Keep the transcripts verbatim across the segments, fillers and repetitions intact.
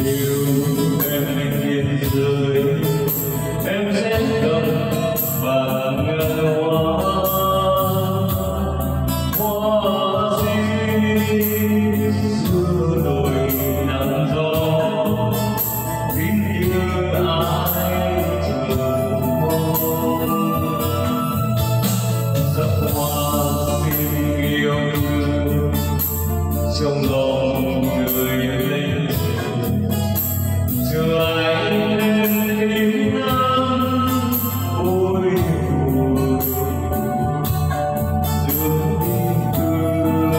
Nếu em nghiêng rơi, em sẽ cầm vàng ngàn hoa, hoa xin xưa đồi nắng gió, kín như ai chờ mong. Sắc hoa xin yêu thương trong lòng người lên chờ anh lên tim nắng ôi buồn dương tim thương.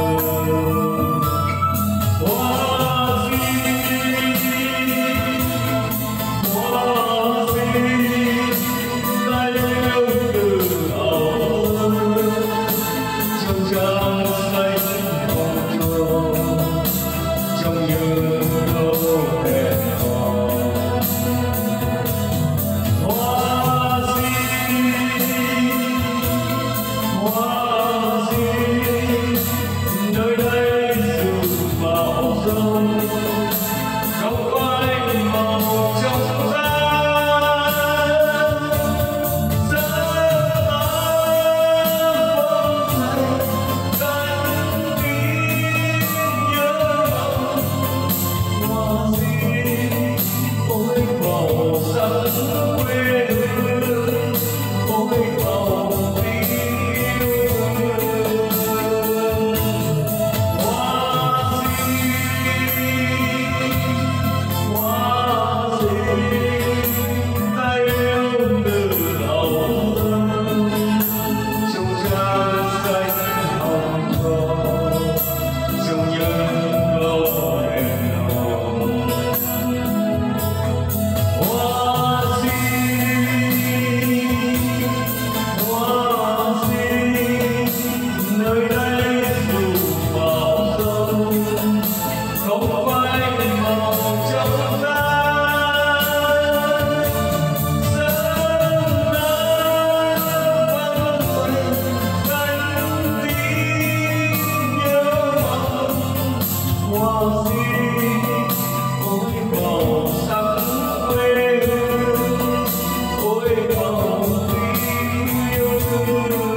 Hoa xin hoa xin ta yêu từ âu trong trang xanh hồng chuông trong những câu hẹn hò. Hoa xin hoa xin nơi đây dù bão giông không phai màu trong gian giấc mơ vòng tay cánh tim nhớ mong. Hoa xin ôi màu sắc quê hương ôi màu tình yêu thương. Hoa xin hoa xin ta yêu từ âu trong trang xanh hồng thơ trong những câu hẹn hò. Hoa xin hoa xin nơi đây dù bão giông không phai màu trong gian sớm nắng vắng cánh tim nhớ mong. Hoa xin ôi màu sắc quê hương ôi màu tình yêu thương.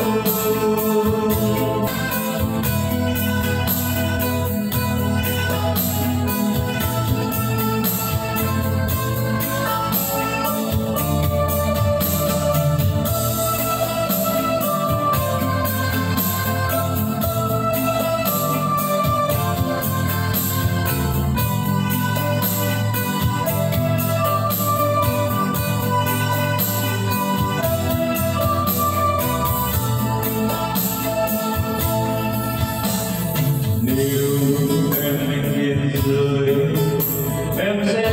Nếu em nghiêng rơi, em sẽ